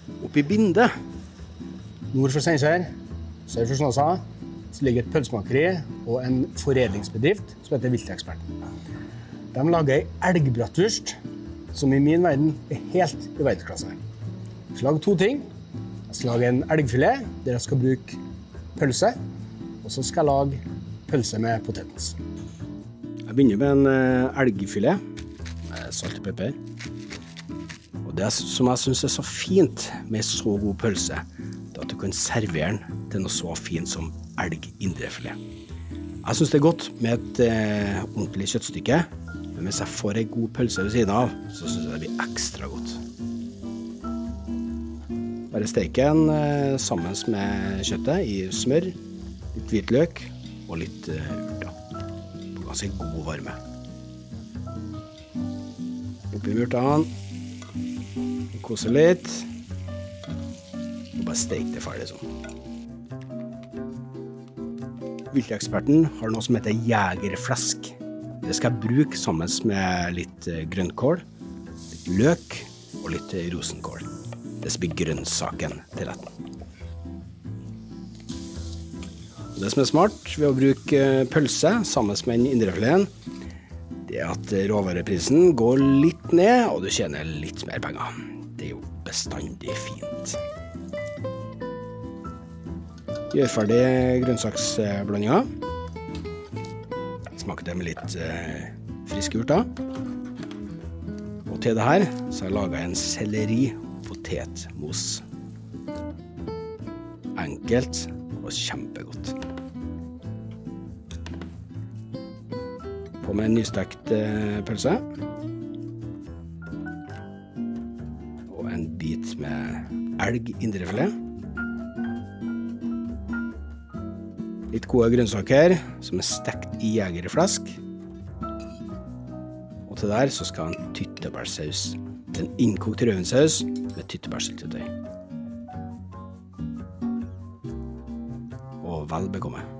Oppe i Binde, Nord for Steinkjer, sør for Snåsa, så ligger et pølsemakeri og en foredlingsbedrift som heter Vilteksperten. De lager en elgbratwurst som i min verden er helt i verdensklasse. Jeg skal lage to ting. Jeg skal lage en elgfilet der jeg skal bruke pølse, og så skal jeg lage pølse med potetens. jeg begynner med en elgfilet, med salt og pepper. Og det som jeg synes er så fint med så god pølse, det er at du kan servere den til noe så fint som elg-indrefilet. Jeg synes det er godt med et ordentlig kjøttstykke, men hvis jeg får en god pølse ved siden av, så synes jeg det blir ekstra godt. Bare steke den sammen med kjøttet i smør, litt hvitløk og litt urter. På ganske god varme. Oppi urtene, kose litt, og bare steke det ferdig sånn. Vilteksperten har noe som heter jegerflesk. Det skal jeg bruke sammen med litt grønnkål, litt løk og litt rosenkål. Det blir grønnsaken til retten. Det som er smart ved å bruke pølse sammen med den indrefileten, det er at råvareprisen går litt ned, og du tjener litt mer penger. Det er jo bestandig fint. Gjør ferdig grønnsaksblandinga. Smaker det med litt friske urter. Og til det her så har jeg laget en selleri-potetmos. Enkelt og kjempegodt. På med en nystekt pølse. Og en bit med elg-indrefilet. Litt gode grønnsaker som er stekt i jegerflesk. Og til der så skal en tyttebærsaus. En innkokt rødvinsaus med tyttebærsyltetøy. Og vel bekomme.